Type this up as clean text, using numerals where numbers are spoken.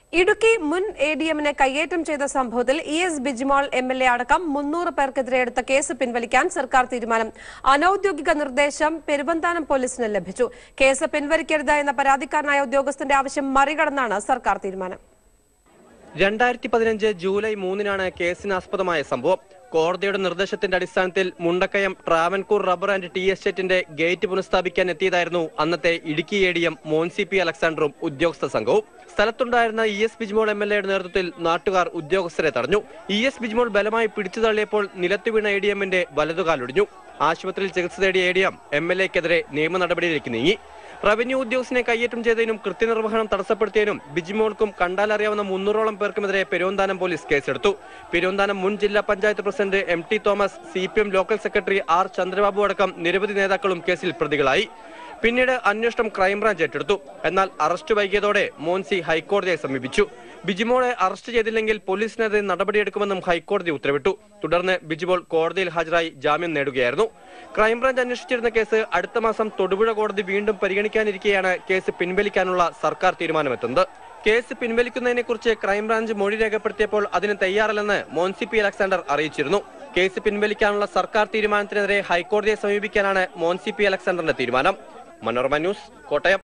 ഇടുക്കി മുൻ എഡിഎമ്മിനെ കയ്യേറ്റം ചെയ്ത സംഭവത്തിൽ ഇഎസ് ബിജിമോൾ എംഎൽഎ അടക്കം 300 പേർക്കെതിരെ എടുത്ത കേസ് പിൻവലിക്കാൻ സർക്കാർ തീരുമാനം. അനൌദ്യോഗിക നിർദ്ദേശം പെരുവന്താനം പോലീസിന് ലഭിച്ചു. കേസ് പിൻവലിക്കരുത് എന്ന പരാതിക്കാരനായ ഉദ്യോഗസ്ഥന്റെ ആവശ്യം മറികടന്നാണ് സർക്കാർ തീരുമാനം. 2015 ജൂലൈ 3-നാണ് കേസിനാസ്പദമായ സംഭവം. കോടതിയുടെ നിർദ്ദേശത്തിന്റെ അടിസ്ഥാനത്തിൽ Mundakayam Travancore rubber and tea എസ്റ്റേറ്റിന്റെ ഗേറ്റ് പുനഃസ്ഥാപിക്കാൻ എത്തിയതായിരുന്നു അന്നത്തെ ഇടുക്കി എഡിഎം മോൻസി പി അലക്സാണ്ടറും ഉദ്യോഗസ്ഥ സംഘവും. സ്ഥലത്തുണ്ടായിരുന്ന ഇഎസ് ബിജിമോൾ എംഎൽഎയുടെ നേതൃത്വത്തിൽ നാട്ടുകാർ ഉദ്യോഗസ്ഥരെ തടഞ്ഞു. ഇഎസ് ബിജിമോൾ ബലമായി പിടിച്ചു തള്ളിയപ്പോൾ നിലത്തു വീണ എഡിഎമ്മിന്റെ വലതുകാലൊടിഞ്ഞു. ആശുപത്രിയിൽ ചികിത്സ തേടിയ എഡിഎം എംഎൽഎക്കെതിരെ നിയമ നടപടിയിലേക്ക് നീങ്ങി. റവന്യൂ ഉദ്യോഗസ്ഥനെ കയ്യേറ്റം ചെയ്തതിനും കൃത്യനിർവഹണം തടസ്സപ്പെടുത്തിയതിനും ബിജിമോൾക്കും കണ്ടാലറിയാവുന്ന 300ഓളം പേർക്കുമെതിരെ പെരുവന്താനം പോലീസ് കേസെടുത്തു. പെരുവന്താനം മുൻ ജില്ലാ panchayat president MT Thomas, CPM local secretary R Chandrababu അടക്കം നിരവധി നേതാക്കളും കേസിൽ പ്രതികളായി. പിന്നീട് അന്വേഷണം ക്രൈംബ്രാഞ്ച് ഏറ്റെടുത്തു. എന്നാൽ അറസ്റ്റ് വൈകിയതോടെ മോൻസി ഹൈക്കോടതിയെ സമീപിച്ചു. ബിജിമോളെ അറസ്റ്റ് ചെയ്തില്ലെങ്കിൽ പോലീസിനെതിരെ നടപടിയെടുക്കുമെന്നും ഹൈക്കോടതി ഉത്തരവിട്ടു. തുടർന്ന് ബിജിമോൾ കോടതിയിൽ ഹാജരായി ജാമ്യം നേടുകയായിരുന്നു. ക്രൈംബ്രാഞ്ച് അന്വേഷിച്ചിരുന്ന കേസ് അടുത്ത മാസം തൊടുപുഴ കോടതി വീണ്ടും പരിഗണിക്കാനിരിക്കെയാണ് കേസ് പിൻവലിക്കാനുള്ള സർക്കാർ തീരുമാനമെത്തുന്നത്. കേസ് പിൻവലിക്കുന്നതിനെക്കുറിച്ച് ക്രൈംബ്രാഞ്ച് മൊഴി രേഖപ്പെടുത്തിയപ്പോൾ അതിന് തയ്യാറല്ലെന്ന് മോൻസി പി അലക്സാണ്ടർ അറിയിച്ചിരുന്നു. കേസ് പിൻവലിക്കാനുള്ള സർക്കാർ തീരുമാനത്തിനെതിരെ ഹൈക്കോടതിയെ സമീപിക്കാനാണ് മോൻസി പി അലക്സാണ്ടറിന്റെ തീരുമാനം. മനോരമ ന്യൂസ്, കോട്ടയം.